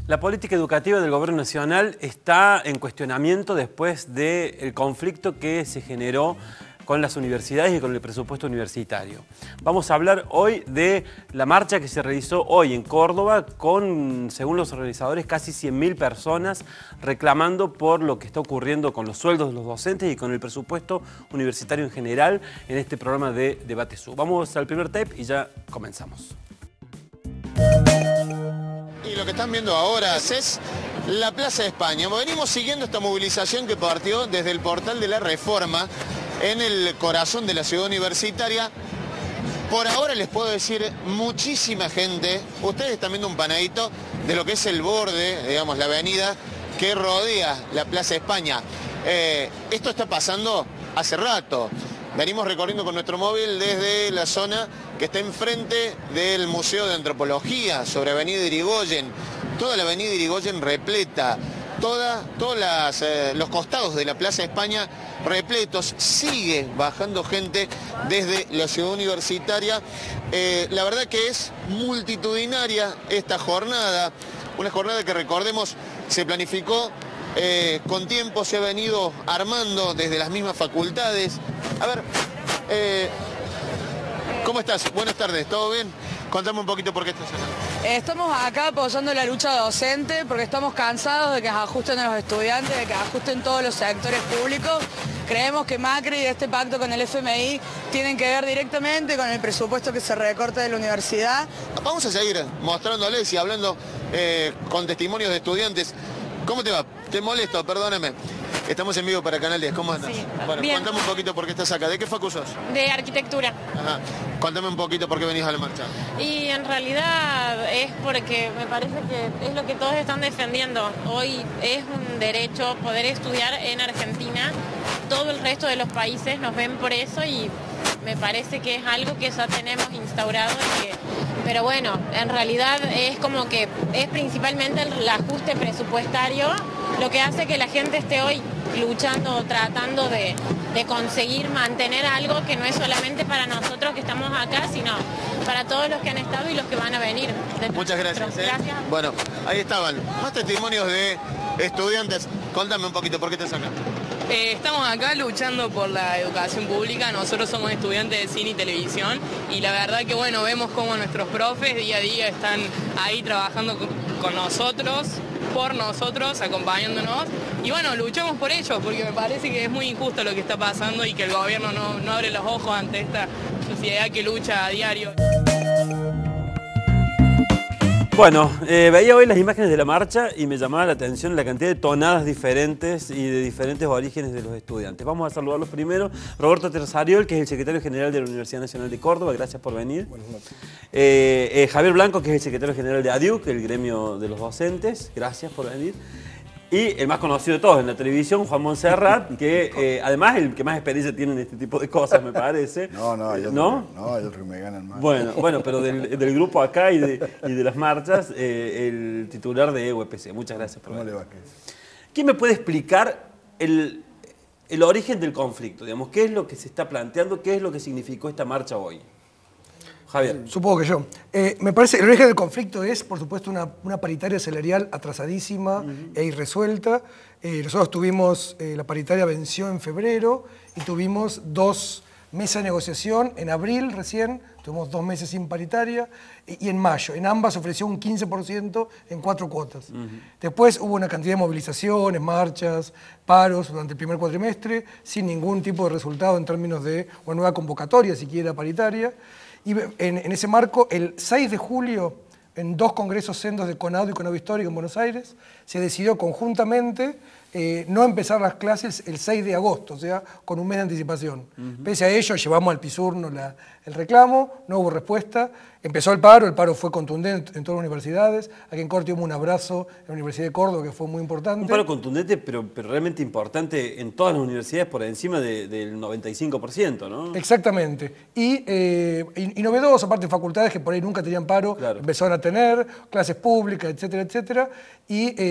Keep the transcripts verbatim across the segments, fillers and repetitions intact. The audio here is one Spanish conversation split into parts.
La política educativa del Gobierno Nacional está en cuestionamiento después del conflicto que se generó con las universidades y con el presupuesto universitario. Vamos a hablar hoy de la marcha que se realizó hoy en Córdoba con, según los organizadores, casi cien mil personas reclamando por lo que está ocurriendo con los sueldos de los docentes y con el presupuesto universitario en general en este programa de Debate S U. Vamos al primer tape y ya comenzamos. Y lo que están viendo ahora es la Plaza de España. Venimos siguiendo esta movilización que partió desde el Portal de la Reforma en el corazón de la ciudad universitaria. Por ahora les puedo decir, muchísima gente. Ustedes están viendo un panadito de lo que es el borde, digamos, la avenida que rodea la Plaza de España. Eh, esto está pasando hace rato. Venimos recorriendo con nuestro móvil desde la zona que está enfrente del Museo de Antropología, sobre Avenida Irigoyen. Toda la Avenida Irigoyen repleta, toda, todos las, eh, los costados de la Plaza de España repletos. Sigue bajando gente desde la ciudad universitaria. Eh, la verdad que es multitudinaria esta jornada, una jornada que, recordemos, se planificó Eh, con tiempo, se ha venido armando desde las mismas facultades. A ver, eh, ¿cómo estás? Buenas tardes, ¿todo bien? Contame un poquito por qué estás acá. Estamos acá apoyando la lucha docente porque estamos cansados de que ajusten a los estudiantes, de que ajusten todos los sectores públicos. Creemos que Macri y este pacto con el F M I tienen que ver directamente con el presupuesto que se recorta de la universidad. Vamos a seguir mostrándoles y hablando eh, con testimonios de estudiantes. ¿Cómo te va? Te molesto, perdóname. Estamos en vivo para Canal diez, ¿cómo andas? Sí, bueno, bien. Contame un poquito por qué estás acá. ¿De qué facu sos? De arquitectura. Ajá. Contame un poquito por qué venís a la marcha. Y en realidad es porque me parece que es lo que todos están defendiendo. Hoy es un derecho poder estudiar en Argentina. Todo el resto de los países nos ven por eso y me parece que es algo que ya tenemos instaurado. Y que, pero bueno, en realidad es como que es principalmente el ajuste presupuestario lo que hace que la gente esté hoy luchando, tratando de, de conseguir mantener algo que no es solamente para nosotros que estamos acá, sino para todos los que han estado y los que van a venir. Muchas gracias. ¿eh? Gracias. Bueno, ahí estaban más testimonios de estudiantes. Contame un poquito por qué estás acá. Eh, estamos acá luchando por la educación pública. Nosotros somos estudiantes de cine y televisión y la verdad que bueno, vemos cómo nuestros profes día a día están ahí trabajando con, con nosotros, por nosotros, acompañándonos y bueno, luchamos por ello porque me parece que es muy injusto lo que está pasando y que el gobierno no, no abre los ojos ante esta sociedad que lucha a diario. Bueno, eh, veía hoy las imágenes de la marcha y me llamaba la atención la cantidad de tonadas diferentes y de diferentes orígenes de los estudiantes. Vamos a saludarlos primero. Roberto Terzariol, que es el secretario general de la Universidad Nacional de Córdoba, gracias por venir. Buenas noches. Eh, eh, Javier Blanco, que es el secretario general de ADIUC, el gremio de los docentes, gracias por venir. Y el más conocido de todos en la televisión, Juan Monserrat, que eh, además el que más experiencia tiene en este tipo de cosas, me parece. No, no, hay otro, ¿No? no, hay otro que me ganan más. Bueno, bueno, pero del, del grupo acá y de, y de las marchas, eh, el titular de E U E P C. Muchas gracias por venir. ¿Quién me puede explicar el, el origen del conflicto? Digamos, ¿qué es lo que se está planteando? ¿Qué es lo que significó esta marcha hoy? Javier. Supongo que yo. Eh, me parece que el origen del conflicto es, por supuesto, una, una paritaria salarial atrasadísima uh-huh. e irresuelta. Eh, nosotros tuvimos, eh, la paritaria venció en febrero y tuvimos dos mesas de negociación en abril recién, tuvimos dos meses sin paritaria, y, y en mayo. En ambas ofreció un quince por ciento en cuatro cuotas. Uh-huh. Después hubo una cantidad de movilizaciones, marchas, paros durante el primer cuatrimestre, sin ningún tipo de resultado en términos de una nueva convocatoria, siquiera paritaria. Y en, en ese marco, el seis de julio, en dos congresos sendos de CONADO y CONADO Histórico en Buenos Aires, se decidió conjuntamente eh, no empezar las clases el seis de agosto, o sea, con un mes de anticipación. Uh-huh. Pese a ello, llevamos al Pisurno la, el reclamo, no hubo respuesta, empezó el paro, el paro fue contundente en todas las universidades, aquí en Córdoba tuvimos un abrazo en la Universidad de Córdoba que fue muy importante. Un paro contundente, pero, pero realmente importante en todas las universidades por encima de, del noventa y cinco por ciento, ¿no? Exactamente. Y, eh, y, y novedoso, aparte de facultades que por ahí nunca tenían paro, claro. Empezaron a tener, clases públicas, etcétera, etcétera. Y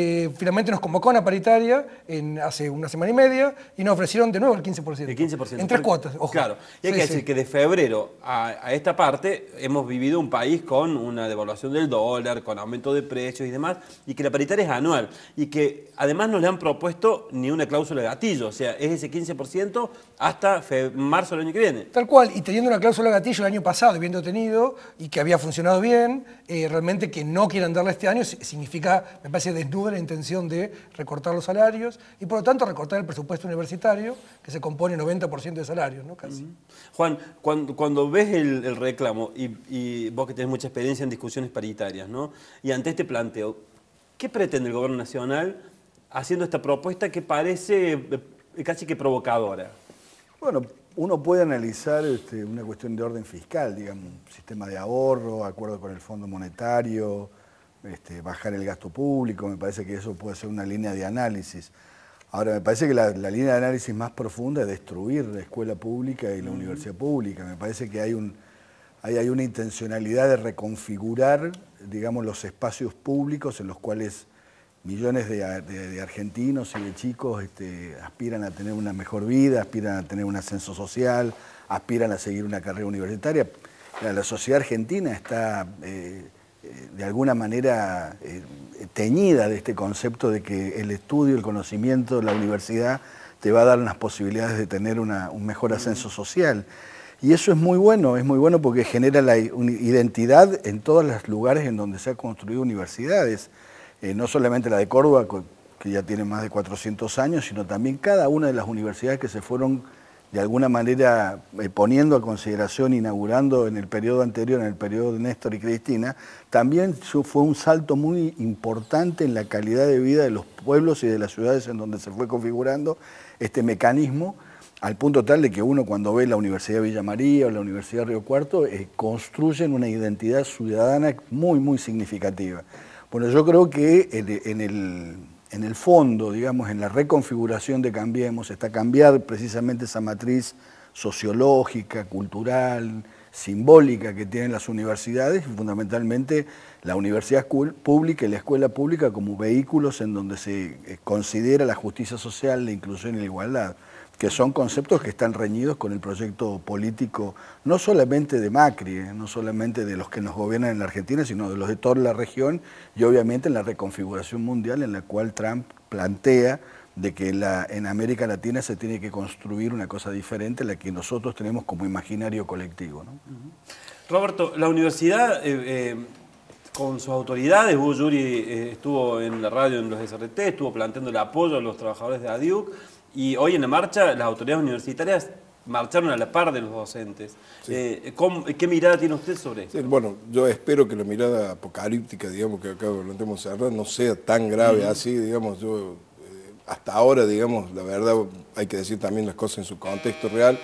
eh, finalmente nos convocó a una paritaria en, hace una semana y media y nos ofrecieron de nuevo el quince por ciento. El quince por ciento. En tres cuotas, ojo. Claro, y hay Sí, que sí. decir que de febrero a, a esta parte hemos vivido un país con una devaluación del dólar, con aumento de precios y demás, y que la paritaria es anual, y que además no le han propuesto ni una cláusula de gatillo, o sea, es ese quince por ciento hasta fe, marzo del año que viene. Tal cual, y teniendo una cláusula de gatillo el año pasado, habiendo tenido, y que había funcionado bien, eh, realmente que no quieran darle este año significa, me parece, desnuda la intención de recortar los salarios y por lo tanto recortar el presupuesto universitario, que se compone noventa por ciento de salarios, ¿no? Casi. Uh-huh. Juan, cuando, cuando ves el, el reclamo, y, y vos que tenés mucha experiencia en discusiones paritarias, ¿no? Y ante este planteo, ¿qué pretende el gobierno nacional haciendo esta propuesta que parece eh, casi que provocadora? Bueno, uno puede analizar este, una cuestión de orden fiscal, digamos, un sistema de ahorro, acuerdo con el Fondo Monetario, este, bajar el gasto público, me parece que eso puede ser una línea de análisis. Ahora, me parece que la, la línea de análisis más profunda es destruir la escuela pública y la mm. universidad pública. Me parece que hay, un, hay, hay una intencionalidad de reconfigurar, digamos, los espacios públicos en los cuales millones de, de, de argentinos y de chicos este, aspiran a tener una mejor vida, aspiran a tener un ascenso social, aspiran a seguir una carrera universitaria. La, la sociedad argentina está eh, eh, de alguna manera eh, teñida de este concepto de que el estudio, el conocimiento, la universidad te va a dar unas posibilidades de tener una, un mejor ascenso social. Y eso es muy bueno, es muy bueno porque genera la identidad en todos los lugares en donde se han construido universidades. Eh, no solamente la de Córdoba, que ya tiene más de cuatrocientos años, sino también cada una de las universidades que se fueron de alguna manera eh, poniendo a consideración, inaugurando en el periodo anterior, en el periodo de Néstor y Cristina, también fue un salto muy importante en la calidad de vida de los pueblos y de las ciudades en donde se fue configurando este mecanismo, al punto tal de que uno cuando ve la Universidad de Villa María o la Universidad de Río Cuarto, eh, construyen una identidad ciudadana muy, muy significativa. Bueno, yo creo que en el, en el fondo, digamos, en la reconfiguración de Cambiemos, está cambiar precisamente esa matriz sociológica, cultural, simbólica que tienen las universidades, y fundamentalmente la universidad pública y la escuela pública como vehículos en donde se considera la justicia social, la inclusión y la igualdad, que son conceptos que están reñidos con el proyecto político, no solamente de Macri, eh, no solamente de los que nos gobiernan en la Argentina, sino de los de toda la región y obviamente en la reconfiguración mundial en la cual Trump plantea de que la, en América Latina se tiene que construir una cosa diferente a la que nosotros tenemos como imaginario colectivo, ¿no? Roberto, la universidad, eh, eh, con sus autoridades, Hugo Yuri eh, estuvo en la radio en los S R T, estuvo planteando el apoyo a los trabajadores de ADIUC, y hoy en la marcha las autoridades universitarias marcharon a la par de los docentes. Sí. Eh, ¿cómo, ¿Qué mirada tiene usted sobre esto? Sí, bueno, yo espero que la mirada apocalíptica, digamos, que acá planteamos cerrar, no sea tan grave uh-huh. así, digamos, yo, eh, hasta ahora, digamos, la verdad, hay que decir también las cosas en su contexto real,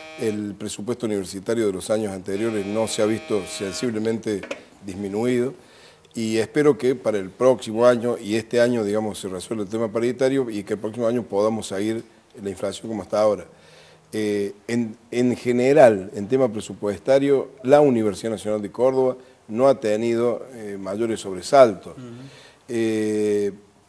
el presupuesto universitario de los años anteriores no se ha visto sensiblemente disminuido, y espero que para el próximo año y este año, digamos, se resuelva el tema paritario y que el próximo año podamos seguir la inflación como hasta ahora. Eh, en, en general, en tema presupuestario, la Universidad Nacional de Córdoba no ha tenido eh, mayores sobresaltos. Uh-huh. eh,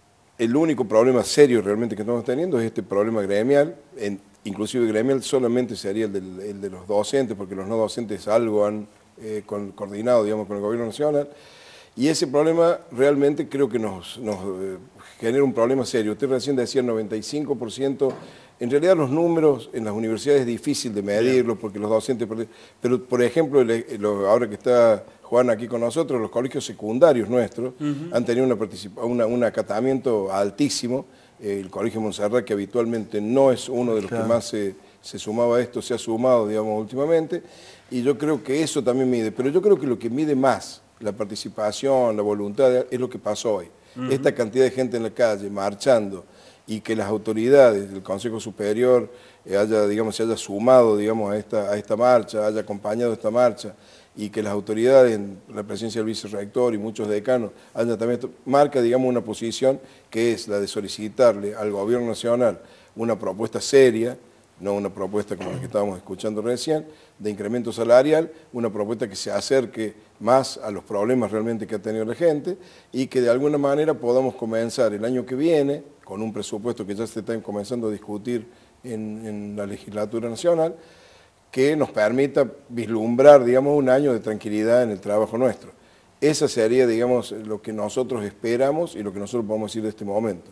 el único problema serio realmente que estamos teniendo es este problema gremial, en, inclusive gremial solamente sería el, del, el de los docentes, porque los no docentes algo han eh, con, coordinado, digamos, con el gobierno nacional. Y ese problema realmente creo que nos, nos eh, genera un problema serio. Usted recién decía el noventa y cinco por ciento, en realidad los números en las universidades es difícil de medirlos porque los docentes... Pero, por ejemplo, el, el, ahora que está Juan aquí con nosotros, los colegios secundarios nuestros uh-huh. han tenido una una, un acatamiento altísimo. El Colegio Montserrat, que habitualmente no es uno de los claro. que más se, se sumaba a esto, se ha sumado, digamos, últimamente. Y yo creo que eso también mide. Pero yo creo que lo que mide más la participación, la voluntad, es lo que pasó hoy. Uh-huh. Esta cantidad de gente en la calle, marchando, y que las autoridades del Consejo Superior eh, haya, digamos, se haya sumado, digamos, a esta, a esta marcha, haya acompañado esta marcha, y que las autoridades, en la presencia del vicerrector y muchos decanos, haya también, marca, digamos, una posición que es la de solicitarle al Gobierno Nacional una propuesta seria, no una propuesta como la que estábamos escuchando recién, de incremento salarial, una propuesta que se acerque más a los problemas realmente que ha tenido la gente y que de alguna manera podamos comenzar el año que viene, con un presupuesto que ya se está comenzando a discutir en, en la legislatura nacional, que nos permita vislumbrar, digamos, un año de tranquilidad en el trabajo nuestro. Esa sería, digamos, lo que nosotros esperamos y lo que nosotros podemos decir de este momento.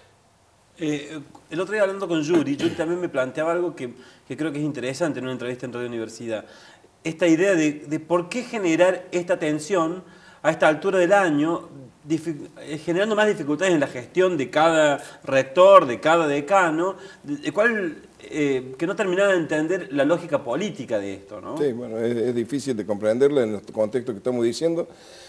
Eh, el otro día hablando con Yuri, Yuri también me planteaba algo que, que creo que es interesante en una entrevista en Radio Universidad. Esta idea de, de por qué generar esta tensión a esta altura del año, generando más dificultades en la gestión de cada rector, de cada decano, de, de cual, eh, que no terminaba de entender la lógica política de esto, ¿no? Sí, bueno, es, es difícil de comprenderla en el contexto que estamos diciendo.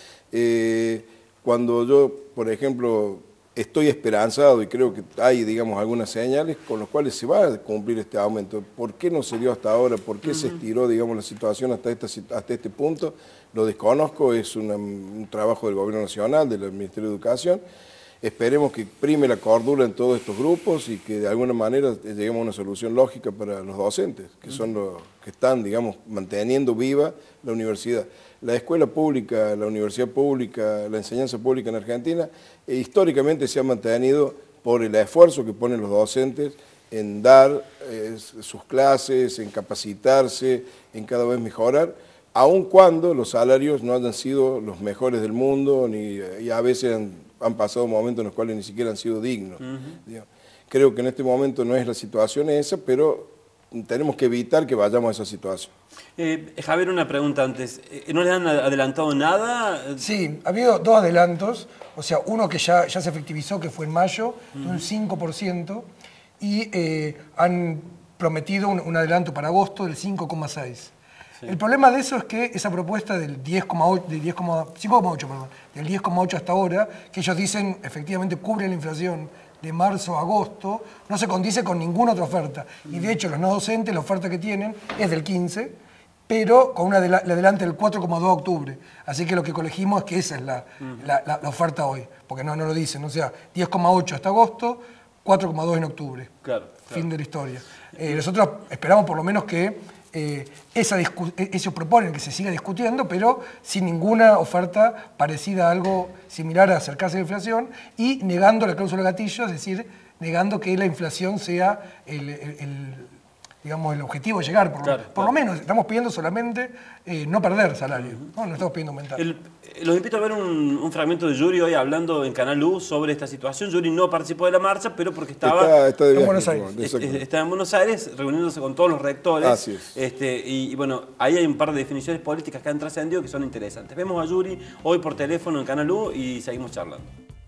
Eh, cuando yo, por ejemplo, estoy esperanzado y creo que hay, digamos, algunas señales con las cuales se va a cumplir este aumento. ¿Por qué no se dio hasta ahora? ¿Por qué uh-huh. se estiró, digamos, la situación hasta, esta, hasta este punto? Lo desconozco, es una, un trabajo del Gobierno Nacional, del Ministerio de Educación. Esperemos que prime la cordura en todos estos grupos y que de alguna manera lleguemos a una solución lógica para los docentes, que son los que están, digamos, manteniendo viva la universidad. La escuela pública, la universidad pública, la enseñanza pública en Argentina, eh, históricamente se ha mantenido por el esfuerzo que ponen los docentes en dar eh, sus clases, en capacitarse, en cada vez mejorar, aun cuando los salarios no hayan sido los mejores del mundo, ni, y a veces han, han pasado momentos en los cuales ni siquiera han sido dignos. Uh-huh. Creo que en este momento no es la situación esa, pero tenemos que evitar que vayamos a esa situación. Eh, Javier, una pregunta antes. ¿No les han adelantado nada? Sí, ha habido dos adelantos. O sea, uno que ya, ya se efectivizó, que fue en mayo, de un cinco por ciento, y eh, han prometido un, un adelanto para agosto del cinco coma seis por ciento. Sí. El problema de eso es que esa propuesta del diez coma ocho, del diez coma ocho, perdón, del diez coma ocho hasta ahora, que ellos dicen efectivamente cubre la inflación de marzo a agosto, no se condice con ninguna otra oferta. Y de hecho los no docentes, la oferta que tienen es del quince, pero con un adelante del cuatro coma dos de octubre. Así que lo que colegimos es que esa es la, uh-huh. la, la, la oferta hoy, porque no, no lo dicen. O sea, diez coma ocho hasta agosto, cuatro coma dos en octubre. Claro, claro. Fin de la historia. Eh, nosotros esperamos por lo menos que eh, esa ellos proponen que se siga discutiendo, pero sin ninguna oferta parecida a algo similar a acercarse a la inflación y negando la cláusula gatillo, es decir, negando que la inflación sea el, el, el digamos, el objetivo de llegar, por, claro, lo, por claro. lo menos estamos pidiendo solamente eh, no perder salario, uh-huh. no, no estamos pidiendo aumentar. El, los invito a ver un, un fragmento de Yuri hoy hablando en Canal U sobre esta situación. Yuri no participó de la marcha, pero porque estaba está, está de viaje, en Buenos Aires. Está, está en Buenos Aires reuniéndose con todos los rectores. Así es. Este, y, y bueno, ahí hay un par de definiciones políticas que han trascendido que son interesantes. Vemos a Yuri hoy por teléfono en Canal U y seguimos charlando.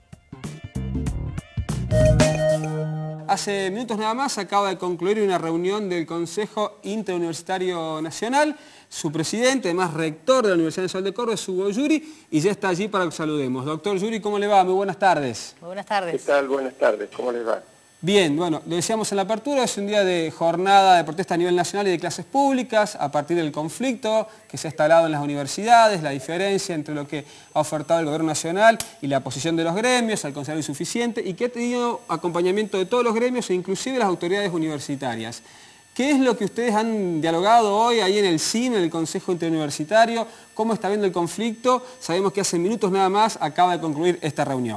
Hace minutos nada más acaba de concluir una reunión del Consejo Interuniversitario Nacional. Su presidente, además rector de la Universidad Nacional de Córdoba, es Hugo Yuri, y ya está allí para que saludemos. Doctor Yuri, ¿cómo le va? Muy buenas tardes. Muy buenas tardes. ¿Qué tal? Buenas tardes. ¿Cómo les va? Bien, bueno, lo decíamos en la apertura, es un día de jornada de protesta a nivel nacional y de clases públicas a partir del conflicto que se ha instalado en las universidades, la diferencia entre lo que ha ofertado el Gobierno Nacional y la posición de los gremios, al considerar insuficiente, y que ha tenido acompañamiento de todos los gremios e inclusive las autoridades universitarias. ¿Qué es lo que ustedes han dialogado hoy ahí en el C I N, en el Consejo Interuniversitario? ¿Cómo está viendo el conflicto? Sabemos que hace minutos nada más acaba de concluir esta reunión.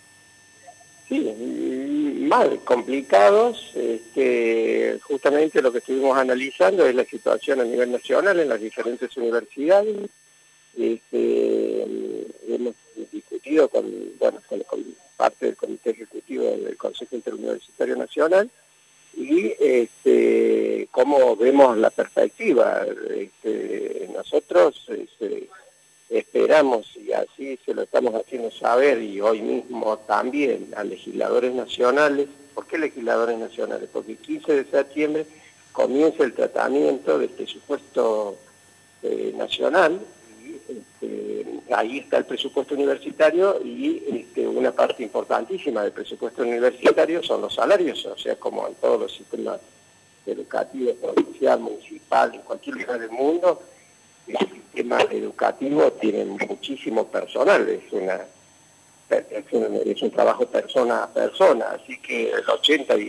Sí, mal, complicados. Este, justamente lo que estuvimos analizando es la situación a nivel nacional en las diferentes universidades. Este, hemos discutido con, bueno, con, con parte del Comité Ejecutivo del Consejo Interuniversitario Nacional y este, cómo vemos la perspectiva. Este, nosotros este, esperamos, y así se lo estamos haciendo saber, y hoy mismo también a legisladores nacionales. ¿Por qué legisladores nacionales? Porque el quince de septiembre comienza el tratamiento del presupuesto eh, nacional, y este, ahí está el presupuesto universitario, y este, una parte importantísima del presupuesto universitario son los salarios, o sea, como en todos los sistemas educativos, provincial, municipal, en cualquier lugar del mundo, el sistema educativo tiene muchísimo personal, es, una, es, un, es un trabajo persona a persona, así que el ochenta y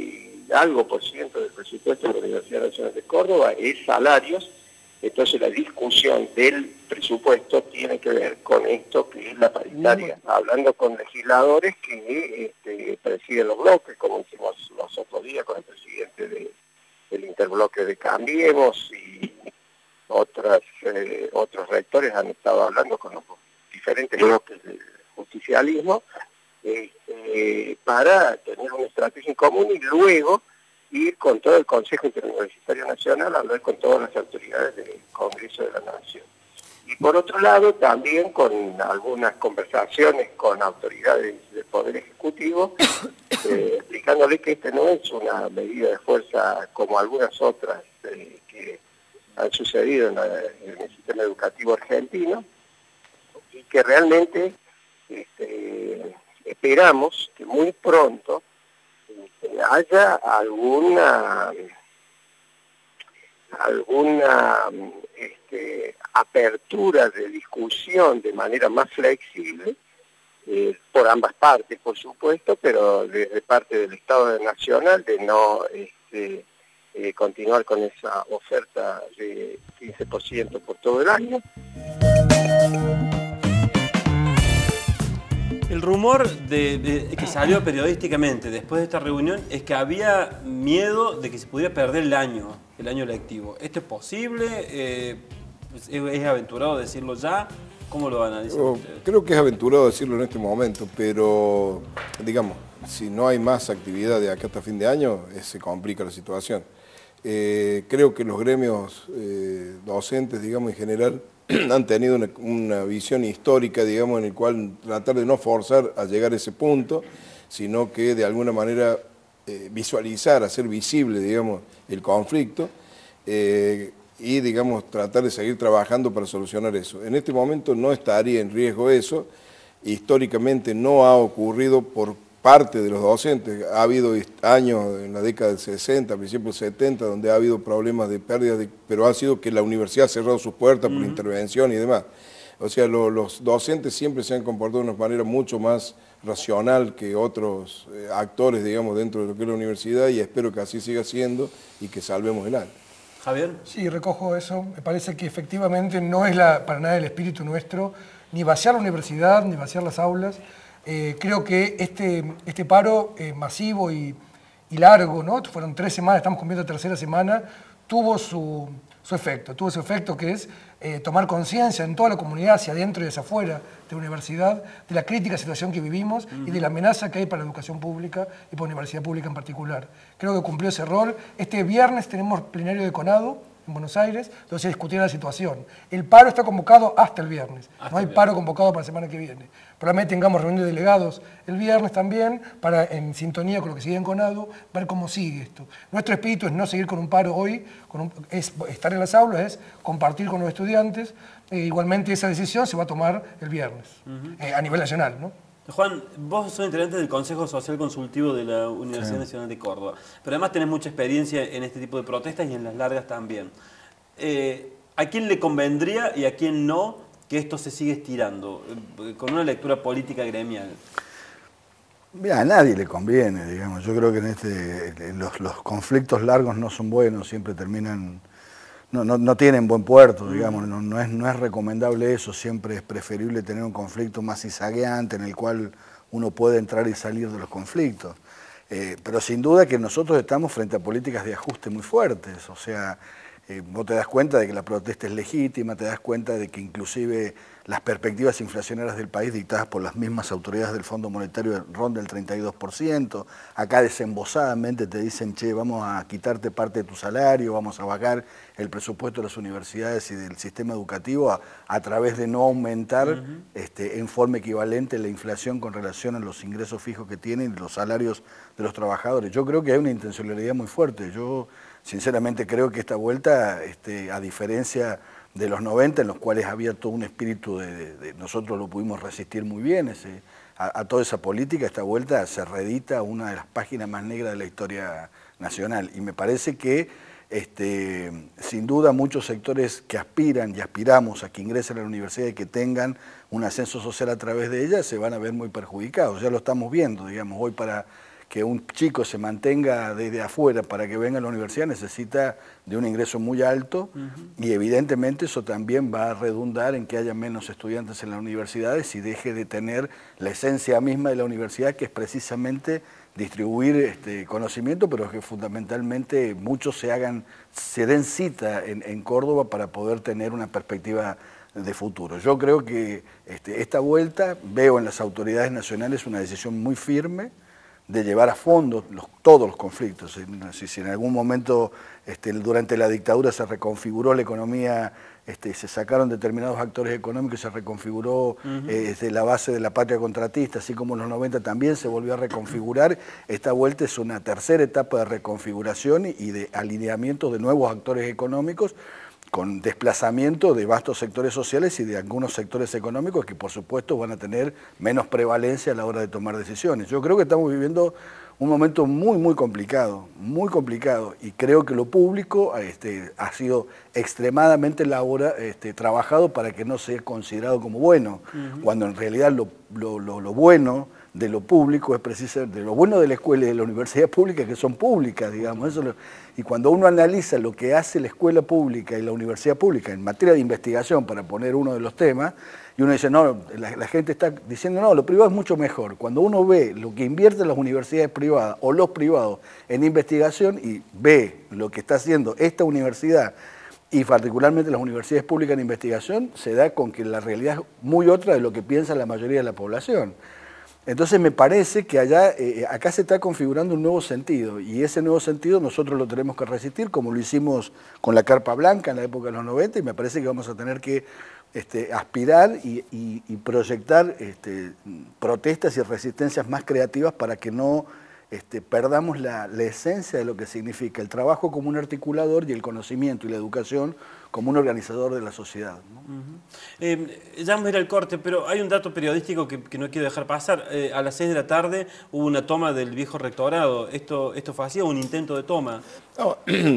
algo por ciento del presupuesto de la Universidad Nacional de Córdoba es salarios. Entonces la discusión del presupuesto tiene que ver con esto que es la paritaria, hablando con legisladores que este, presiden los bloques, como hicimos los otros días con el presidente de, del interbloque de Cambiemos, y otras, eh, otros rectores han estado hablando con los diferentes bloques del justicialismo, este, para tener una estrategia en común y luego ir con todo el Consejo Interuniversitario Nacional, a hablar con todas las autoridades del Congreso de la Nación. Y por otro lado, también con algunas conversaciones con autoridades del Poder Ejecutivo, eh, explicándole que esta no es una medida de fuerza como algunas otras eh, que han sucedido en, la, en el sistema educativo argentino, y que realmente este, esperamos que muy pronto haya alguna alguna este, apertura de discusión de manera más flexible eh, por ambas partes, por supuesto, pero desde parte del Estado Nacional, de no este, eh, continuar con esa oferta de quince por ciento por todo el año. El rumor de, de, que salió periodísticamente después de esta reunión es que había miedo de que se pudiera perder el año, el año lectivo. ¿Esto es posible? Eh, ¿es, ¿Es aventurado decirlo ya? ¿Cómo lo analizan ustedes? Creo que es aventurado decirlo en este momento, pero digamos, si no hay más actividad de acá hasta fin de año, eh, se complica la situación. Eh, creo que los gremios eh, docentes, digamos, en general, han tenido una, una visión histórica, digamos, en el cual tratar de no forzar a llegar a ese punto, sino que de alguna manera eh, visualizar, hacer visible, digamos, el conflicto eh, y, digamos, tratar de seguir trabajando para solucionar eso. En este momento no estaría en riesgo eso, históricamente no ha ocurrido por parte de los docentes. Ha habido años en la década del sesenta, principios del setenta, donde ha habido problemas de pérdidas, de, pero ha sido que la universidad ha cerrado sus puertas por uh-huh. intervención y demás. O sea, lo, los docentes siempre se han comportado de una manera mucho más racional que otros eh, actores, digamos, dentro de lo que es la universidad, y espero que así siga siendo y que salvemos el año. Javier. Sí, recojo eso. Me parece que efectivamente no es la, para nada el espíritu nuestro, ni vaciar la universidad, ni vaciar las aulas. Eh, creo que este, este paro eh, masivo y, y largo, ¿no? Fueron tres semanas, estamos cumpliendo la tercera semana, tuvo su, su efecto, tuvo su efecto que es eh, tomar conciencia en toda la comunidad, hacia adentro y hacia afuera de la universidad, de la crítica situación que vivimos uh-huh. y de la amenaza que hay para la educación pública y para la universidad pública en particular. Creo que cumplió ese rol. Este viernes tenemos plenario de CONADO en Buenos Aires, donde se discutirá la situación. El paro está convocado hasta el viernes, hasta no hay paro convocado para la semana que viene. Probablemente tengamos reunión de delegados el viernes también, para, en sintonía con lo que sigue en CONADO, ver cómo sigue esto. Nuestro espíritu es no seguir con un paro hoy, con un, es estar en las aulas, es compartir con los estudiantes. Eh, igualmente esa decisión se va a tomar el viernes, uh-huh. eh, a nivel nacional, ¿no? Juan, vos sos integrante del Consejo Social Consultivo de la Universidad sí. Nacional de Córdoba, pero además tenés mucha experiencia en este tipo de protestas y en las largas también. Eh, ¿A quién le convendría y a quién no que esto se sigue estirando, eh, con una lectura política gremial? Mira, a nadie le conviene, digamos. Yo creo que en este los, los conflictos largos no son buenos, siempre terminan... No, no, no tienen buen puerto, digamos, no, no, es, no es recomendable eso, siempre es preferible tener un conflicto más zizagueante en el cual uno puede entrar y salir de los conflictos. Eh, pero sin duda que nosotros estamos frente a políticas de ajuste muy fuertes, o sea, eh, vos te das cuenta de que la protesta es legítima, te das cuenta de que inclusive las perspectivas inflacionarias del país dictadas por las mismas autoridades del Fondo Monetario ronda el treinta y dos por ciento. Acá desembosadamente te dicen, che, vamos a quitarte parte de tu salario, vamos a bajar el presupuesto de las universidades y del sistema educativo a, a través de no aumentar uh-huh. este, en forma equivalente la inflación con relación a los ingresos fijos que tienen y los salarios de los trabajadores. Yo creo que hay una intencionalidad muy fuerte. Yo sinceramente creo que esta vuelta, este, a diferencia de los noventa, en los cuales había todo un espíritu de, de, de nosotros lo pudimos resistir muy bien, ese, a, a toda esa política, esta vuelta se reedita una de las páginas más negras de la historia nacional. Y me parece que, este, sin duda, muchos sectores que aspiran y aspiramos a que ingresen a la universidad y que tengan un ascenso social a través de ella, se van a ver muy perjudicados. Ya lo estamos viendo, digamos, hoy para que un chico se mantenga desde afuera para que venga a la universidad necesita de un ingreso muy alto uh-huh. y evidentemente eso también va a redundar en que haya menos estudiantes en las universidades y deje de tener la esencia misma de la universidad, que es precisamente distribuir este conocimiento, pero que fundamentalmente muchos se hagan, se den cita en, en Córdoba para poder tener una perspectiva de futuro. Yo creo que este, esta vuelta veo en las autoridades nacionales una decisión muy firme de llevar a fondo los, todos los conflictos. Si, si en algún momento este, durante la dictadura se reconfiguró la economía, este, se sacaron determinados actores económicos y se reconfiguró uh-huh. eh, desde la base de la patria contratista, así como en los noventa también se volvió a reconfigurar, esta vuelta es una tercera etapa de reconfiguración y de alineamiento de nuevos actores económicos, con desplazamiento de vastos sectores sociales y de algunos sectores económicos que por supuesto van a tener menos prevalencia a la hora de tomar decisiones. Yo creo que estamos viviendo un momento muy muy complicado, muy complicado, y creo que lo público este, ha sido extremadamente labora, este, trabajado para que no sea considerado como bueno, uh-huh. cuando en realidad lo, lo, lo, lo bueno de lo público es precisamente, de lo bueno de la escuela y de la universidad pública, que son públicas, digamos, eso lo, y cuando uno analiza lo que hace la escuela pública y la universidad pública en materia de investigación, para poner uno de los temas, y uno dice, no, la, la gente está diciendo, no, lo privado es mucho mejor. Cuando uno ve lo que invierten las universidades privadas o los privados en investigación y ve lo que está haciendo esta universidad, y particularmente las universidades públicas en investigación, se da con que la realidad es muy otra de lo que piensa la mayoría de la población. Entonces me parece que allá, eh, acá se está configurando un nuevo sentido, y ese nuevo sentido nosotros lo tenemos que resistir, como lo hicimos con la Carpa Blanca en la época de los noventa, y me parece que vamos a tener que este, aspirar y, y, y proyectar este, protestas y resistencias más creativas para que no este, perdamos la, la esencia de lo que significa el trabajo como un articulador y el conocimiento y la educación como un organizador de la sociedad, ¿no? Uh-huh. eh, ya vamos a ir al corte, pero hay un dato periodístico que, que no quiero dejar pasar. Eh, a las seis de la tarde hubo una toma del viejo rectorado. ¿Esto, esto fue así o un intento de toma? No,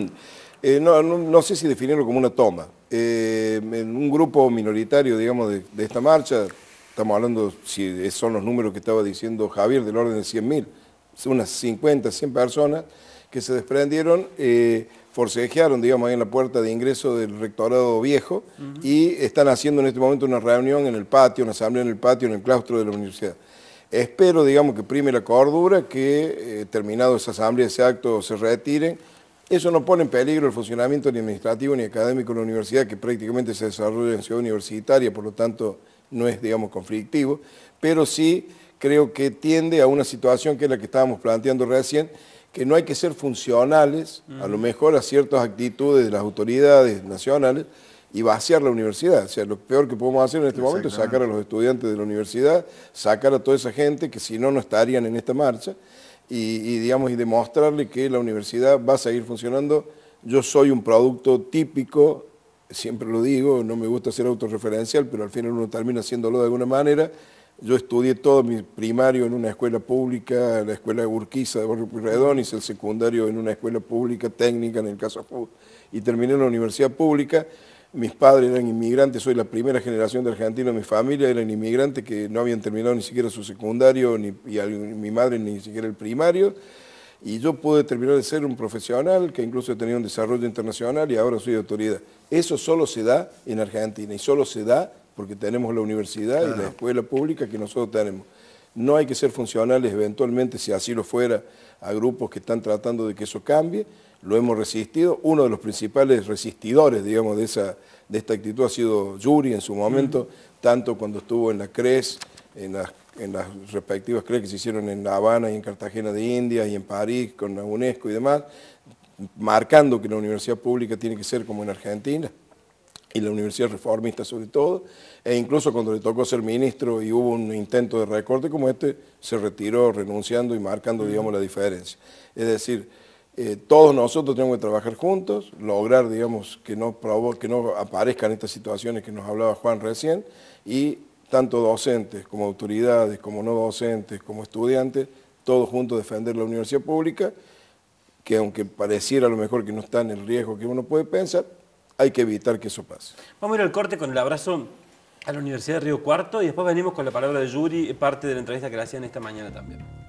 eh, no, no, no sé si definirlo como una toma. Eh, en un grupo minoritario, digamos, de, de esta marcha, estamos hablando, si son los números que estaba diciendo Javier, del orden de cien mil, unas cincuenta, cien personas que se desprendieron, eh, forcejearon, digamos, ahí en la puerta de ingreso del rectorado viejo uh-huh. y están haciendo en este momento una reunión en el patio, una asamblea en el patio, en el claustro de la universidad. Espero, digamos, que prime la cordura, que eh, terminado esa asamblea, ese acto, se retiren. Eso no pone en peligro el funcionamiento ni administrativo ni académico de la universidad, que prácticamente se desarrolla en ciudad universitaria, por lo tanto no es, digamos, conflictivo, pero sí creo que tiende a una situación que es la que estábamos planteando recién, que no hay que ser funcionales, uh-huh. a lo mejor a ciertas actitudes de las autoridades nacionales y vaciar la universidad. O sea, lo peor que podemos hacer en este momento es sacar a los estudiantes de la universidad, sacar a toda esa gente que si no, no estarían en esta marcha y, y, digamos, y demostrarle que la universidad va a seguir funcionando. Yo soy un producto típico, siempre lo digo, no me gusta ser autorreferencial, pero al final uno termina haciéndolo de alguna manera. Yo estudié todo mi primario en una escuela pública, la escuela de Urquiza de Barrio Pueyrredón, hice el secundario en una escuela pública técnica, en el caso de Fútbol, y terminé en la universidad pública. Mis padres eran inmigrantes, soy la primera generación de argentinos, mi familia eran inmigrantes que no habían terminado ni siquiera su secundario, ni, y a, mi madre ni siquiera el primario, y yo pude terminar de ser un profesional que incluso he tenido un desarrollo internacional y ahora soy autoridad. Eso solo se da en Argentina y solo se da porque tenemos la universidad claro. y la escuela pública que nosotros tenemos. No hay que ser funcionales eventualmente, si así lo fuera, a grupos que están tratando de que eso cambie. Lo hemos resistido. Uno de los principales resistidores, digamos, de, esa, de esta actitud ha sido Yuri en su momento, uh-huh. tanto cuando estuvo en la CRES, en las, en las respectivas CRES que se hicieron en La Habana y en Cartagena de Indias y en París con la UNESCO y demás, marcando que la universidad pública tiene que ser como en Argentina, y la universidad reformista sobre todo, e incluso cuando le tocó ser ministro y hubo un intento de recorte como este, se retiró renunciando y marcando, digamos, la diferencia. Es decir, eh, todos nosotros tenemos que trabajar juntos, lograr, digamos, que no, provo que no aparezcan estas situaciones que nos hablaba Juan recién, y tanto docentes como autoridades, como no docentes, como estudiantes, todos juntos defender la universidad pública, que aunque pareciera a lo mejor que no está en el riesgo que uno puede pensar, hay que evitar que eso pase. Vamos a ir al corte con el abrazo a la Universidad de Río Cuarto y después venimos con la palabra de Yuri, parte de la entrevista que le hacían esta mañana también.